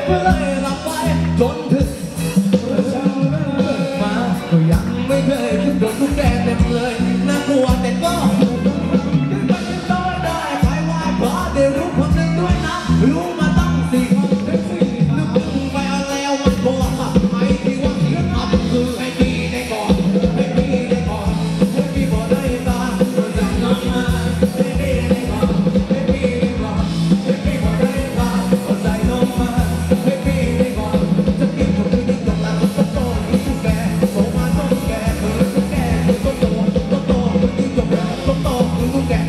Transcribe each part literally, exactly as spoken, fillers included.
ก็เลยรับไว้จนถึงมาก็ยังไม่เคยขึ้นโดนลูกแกเต็มเลยน่ากลัวแต่ก็ขึ้นไปขึ้นต่อได้ใครว่าเพราะเดี๋ยวรู้คนหนึ่งด้วยนะรู้มาตั้งสี่คนนึกไปเอาแล้วมันก็หักไหมที่ว่าที่อับคือให้พี่ได้ก่อนให้พี่ได้ก่อนให้พี่บอกได้ตาจะน้ำมาให้พี่ได้ก่อนให้พี่ได้ก่อนให้พี่บอกได้ตาก็ใจน้องมาให้พี่ได้ก่อนจะกินกับพี่ได้จบแล้วก็โตขึ้นแก่โตมาโตแก่เออแก่ก็โตก็โตขึ้นจบแล้วก็โตขึ้นแก่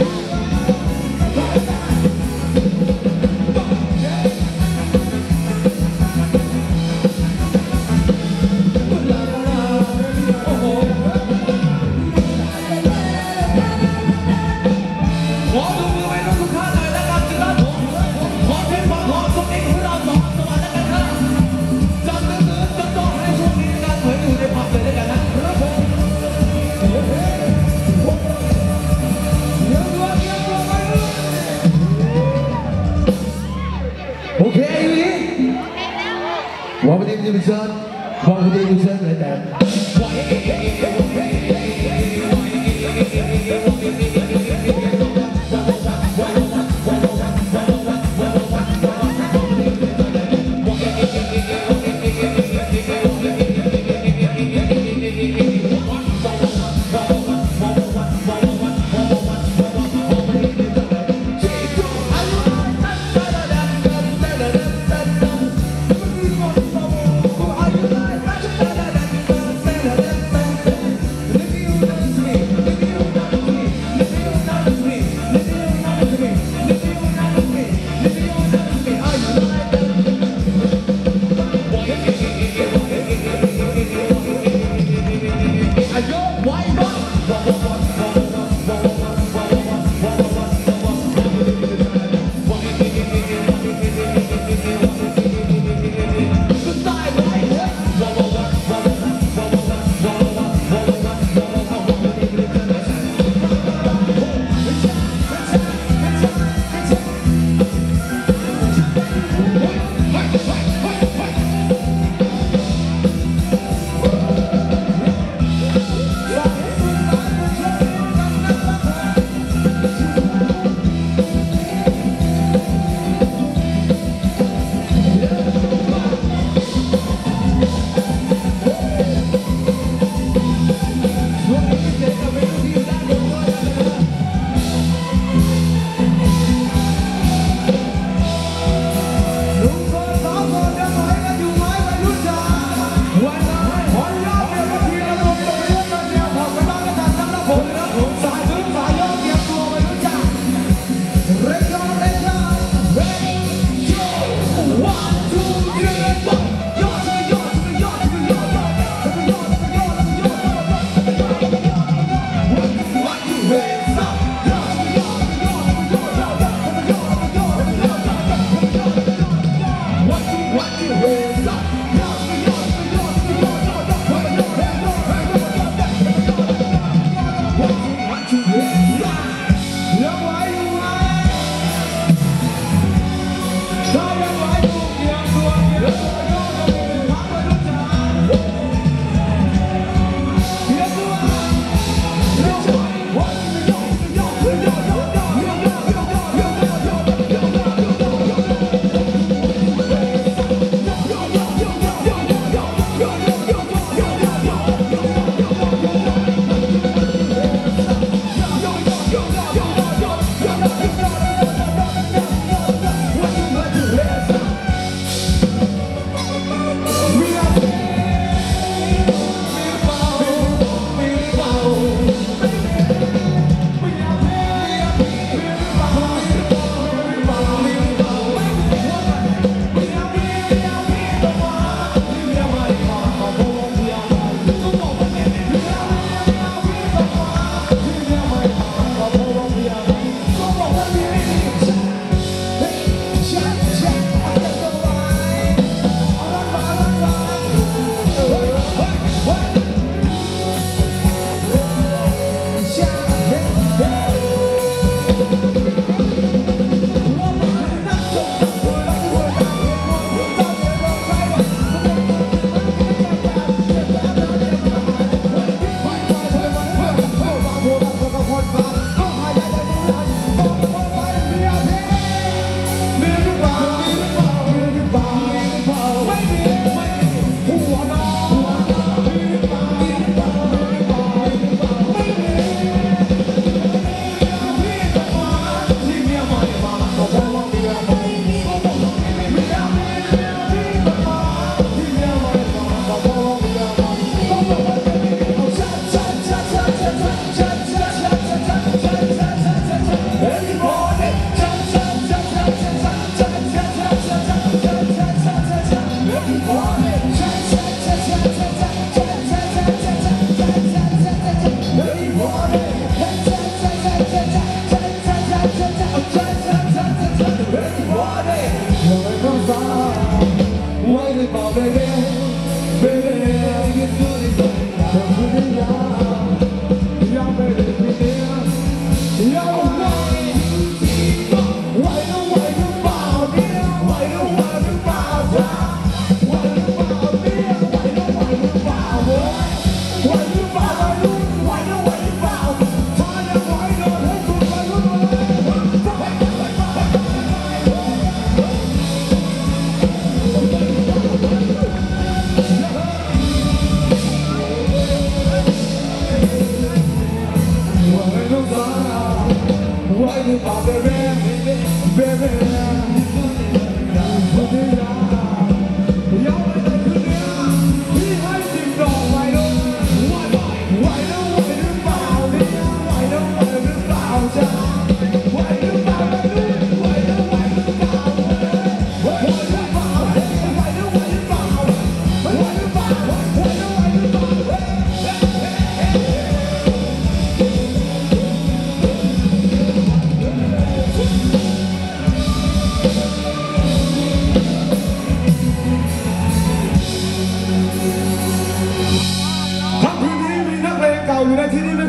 ขอดูมือไว้ทุกท่านเลยนะครับที่รักผมขอเพียงความขอส่งนี้ของเราสองสวัสดีกันครับจับมือจับต้องให้ช่วงนี้กันเหมือนอยู่ในผับเลยด้วยกันนะครับผมโอเคอยู่นี่ว่าประเด็นจะเป็นเชิญว่าประเด็นจะเป็นเชิญเลยแต่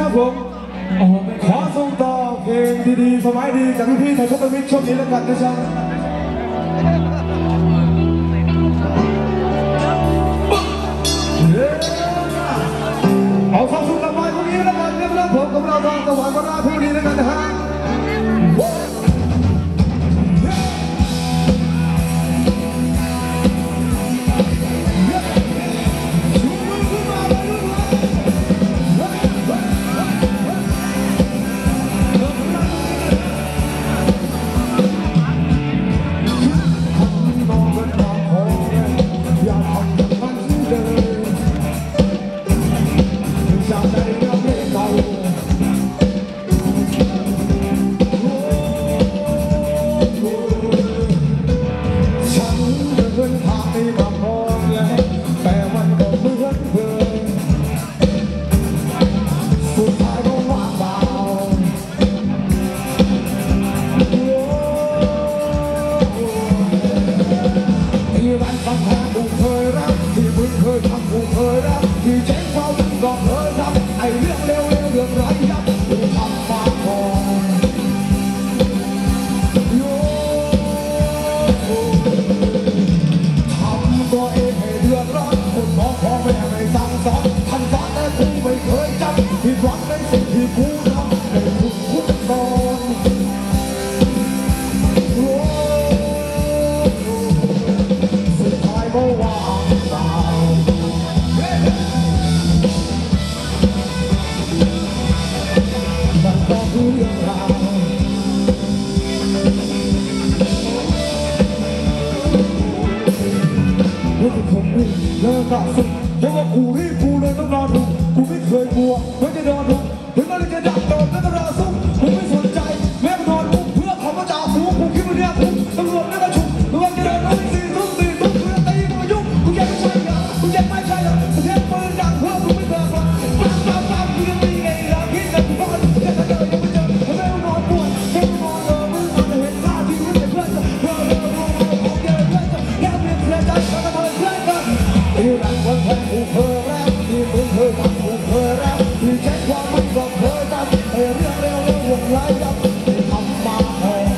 นะครับผมขอส่งต่อเพลงดีๆสมัยดีจากพี่ๆไทยทศมิตรช่วงนี้แล้วกันนะจ๊ะเอาความสุขละไม้พวกนี้แล้วกันเรื่องผมกับเราทางสวรรค์ก็ได้พวกนี้แล้วกันนะฮะเลิกละสุดเพราะว่ากูรีบกูเลยต้องนอนดูกูไม่เคยกลัวไม่จะโดนดูถึงอะไรจะดักโดนก็ต้องรอสู้กูไม่สนใจแม้กูนอนกูเพื่อเขามาจ่าฝูงกูคิดว่าเนี่ยกูตำรวจไม่มาฉุกระวังจะโดนน้องสี่ทุ่มสี่ทุ่มเพื่อตีกูมายุ่งกูแค่ไม่ใช่เหรอกูแค่ไม่ใช่เหรอกูแค่ปืนดังเพื่อกูไม่เบื่อฟังปั๊บปั๊บปั๊บกูยังมีไงล่ะคิดแต่กูก็มันแค่เจอยังไม่เจอแม้กูนอนปวดแค่กูนอนเออมึงอาจจะเห็นท่าที่กูเป็นเพื่อนจะเออเออเออเออผมเจอเพื่อนจะแค่เปลี่ยนเพื่อนใจแล้วก็เธอเพื่อนกันที่รักวันแทนกูเคยรักที่มึงเคยทำกูเคยรักที่ใช้ความไม่ก็เคยทำไอ้เรื่องเร็วเรื่องวงไล่ยับที่ทำมาแทน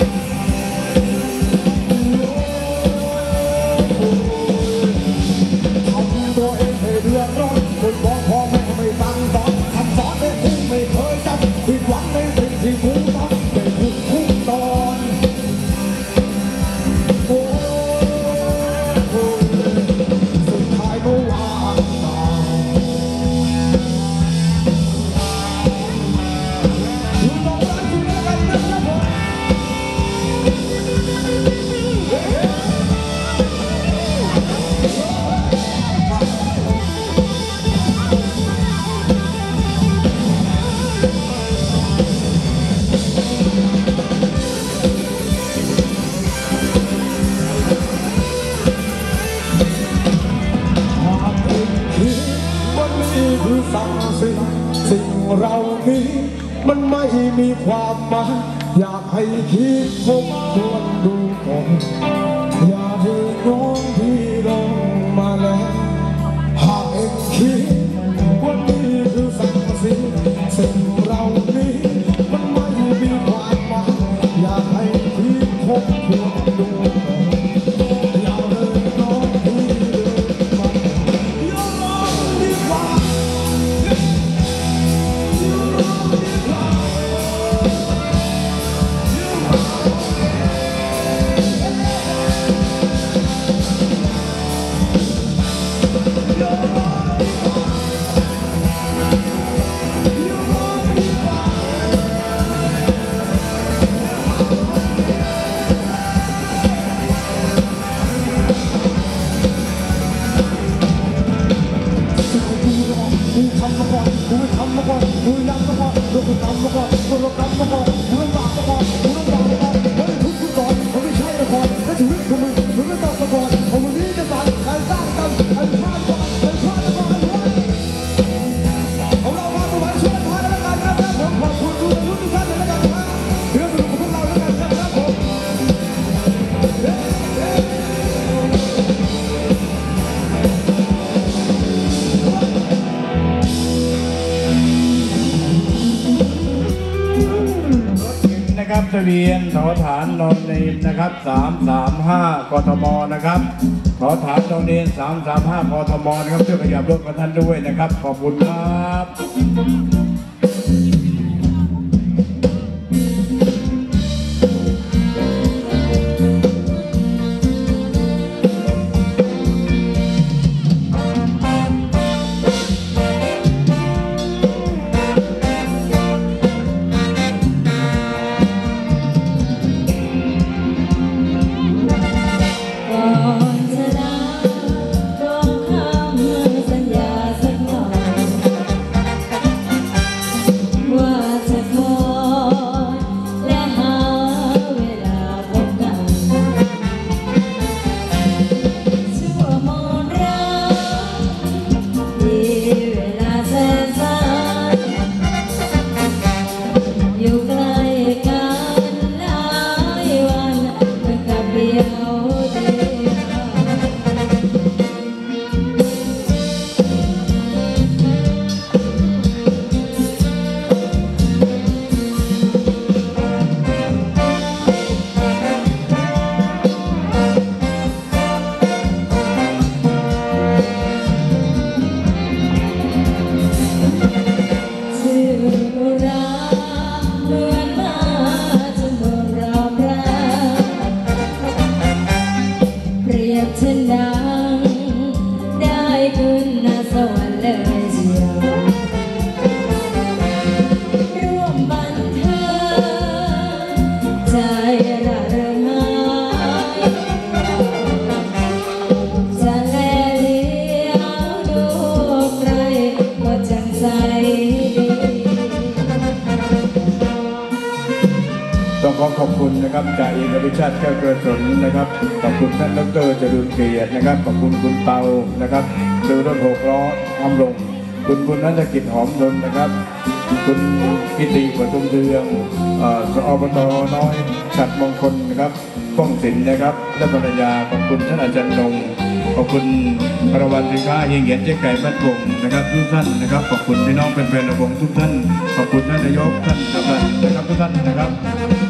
ทำตัวเองให้เดือดร้อนคนบอกพ่อแม่ไม่ตั้งสอนคำสอนในกูไม่เคยจำผิดหวังในสิ่งที่กูทำไม่ถูกทุกตอนสิ่งเรานี้มันไม่มีความหมายอยากให้คิดทบทวนดูก่อนอย่าเพิ่งน้องพี่ลงมาแล้วหากเองคิดว่านี่คือสังสีสิ่งเรานี้มันไม่มีความหมายอยากให้คิดทบทวนดูก่อนอย่าเพิ่งน้องพี่ลงมาอย่าลองดีกว่าทะเบียนทอฐานนอนเนนนะครับสามสามห้ากทมนะครับทอฐานนอนเนนสามสามห้ากทมนะครับช่วยขยับรถกับท่านด้วยนะครับขอบคุณครับก่อนจะลาบอกคำสัญญาสักหน่อยว่าจะคอยและหาเวลาพบกันชั่วโมงรักมีเวลาแสนสั้นอยู่ใกล้กันหลายวันเหมือนกับเดียวเดียวชื่อรักเหมือนมาจนโดนรอบรักเปรียบเช่นดังได้ขึ้นหน้าสวรรค์เลยเชียวร่วมบันเทิงใจระเริงหายจะแลเลี้ยวดูใครก็จังใจดีต้องขอขอบคุณนะครับจากอินทรชาติแก้วเกิดสนนะครับขอบคุณท่านดรจรุนเกียรตินะครับขอบคุณคุณเตานะครับดูรถหกล้อทำลงคุณคุณนันทกิจหอมนนท์นะครับ คุณกิติปทุมเทืองเอ่อสอบตน้อยฉัดมงคลนะครับป้องสินนะครับและภรรยาขอบคุณท่านอาจารย์นงขอบคุณรางวัลสินค้าเฮียงเหยียนเจ๊ไก่บ้านกงนะครับทุกท่านนะครับขอบคุณพี่น้องแฟนๆระวงทุกท่านขอบคุณท่านนายกท่านกำนันนะครับทุกท่านนะครับ